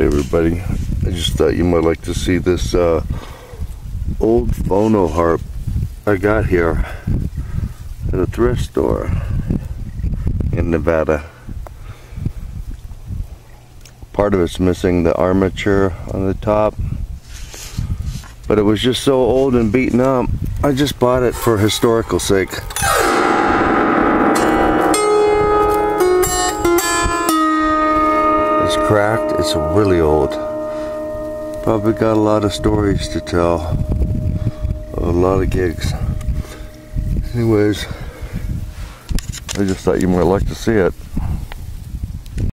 Hey everybody, I just thought you might like to see this old Phonoharp I got here at a thrift store in Nevada. Part of it's missing the armature on the top, but it was just so old and beaten up, I just bought it for historical sake. It's cracked, it's really old. Probably got a lot of stories to tell. A lot of gigs. Anyways, I just thought you might like to see it.